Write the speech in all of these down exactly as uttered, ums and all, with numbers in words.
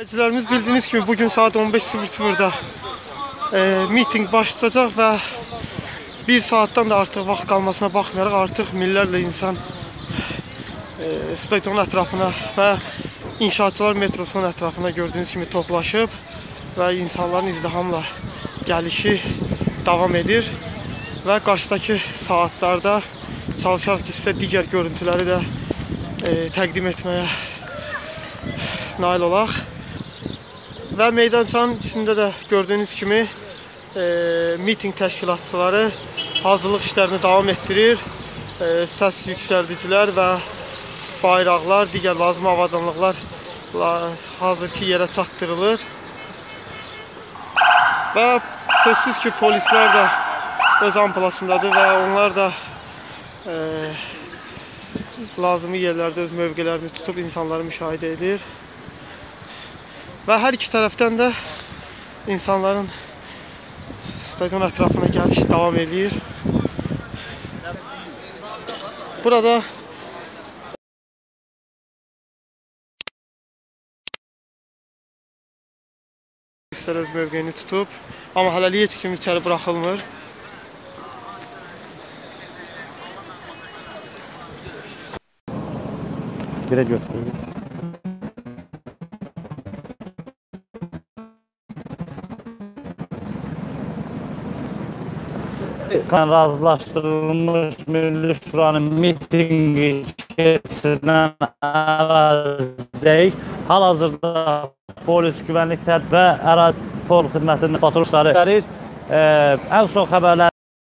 İzləyicilərimiz bildiyiniz kimi bugün saat on beş sıfır sıfırda e, miting başlayacaq və bir saatdan da artıq vaxt qalmasına baxmayaraq artıq minlərlə insan e, stadionun ətrafına və inşaatçılar metrosunun ətrafına gördüyünüz kimi toplaşıb və insanların izdihamla gəlişi davam edir və qarşıdakı saatlarda çalışaraq ki, sizə digər görüntüləri də e, təqdim etməyə nail olaq. Və meydançanın içində də gördüyünüz kimi e, miting təşkilatçıları hazırlıq işlərini davam etdirir. E, səs yüksəldicilər və bayraqlar, digər lazım avadanlıqlar hazırki yerə çatdırılır. Və sözsüz ki, polislər də öz amplasındadır və onlar da e, lazımi yerlərdə öz mövqələrini tutub insanları müşahidə edir. Və hər iki tərəfdən də insanların stadion ətrafına gəlişi davam edir. Burada polislər öz mövqeyini tutub, amma hələlik heç kim içəri buraxılmır. Birə götürürük. Razılaşdırılmış Milli Şuranın mitingi keçirilən ərazidəyik. Hal-hazırda polis, güvənlik tədbir və ərazi pol xidmətinin patrulları verir. Ən son xəbərlər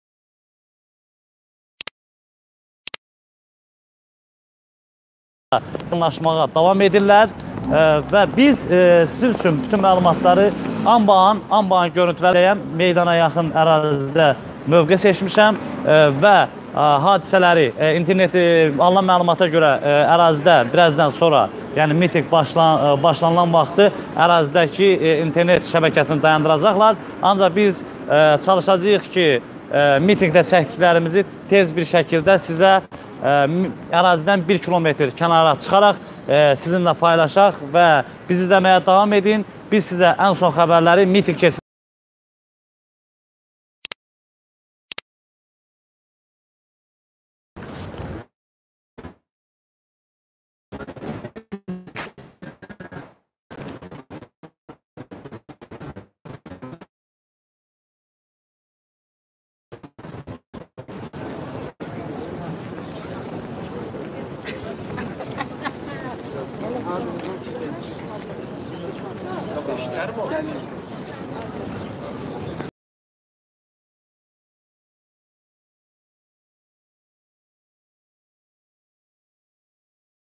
anlaşmağa davam edirlər və biz sizin üçün bütün məlumatları Ambağın, Ambağın görüntülərəyəm meydana yaxın ərazidə mövqe seçmişəm və hadisələri, internet alınan məlumata görə ərazidə birazdan sonra, yəni miting başlan, başlanılan vaxtı ərazidəki internet şəbəkəsini dayandıracaqlar. Ancaq biz çalışacağıq ki, mitingdə çəkdiklərimizi tez bir şəkildə sizə ərazidən bir kilometr kənara çıxaraq sizinlə paylaşaq və bizi izləməyə davam edin. Biz sizə ən son xəbərləri miting keçir. İşler mi oldu?